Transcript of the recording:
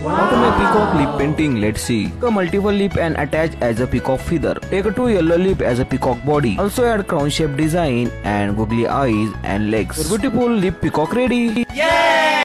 How to make peacock lip painting? Let's see. Take a multiple lip and attach as a peacock feather. Take a 2 yellow lip as a peacock body. Also add crown shape design and googly eyes and legs. Your beautiful lip peacock ready. Yay!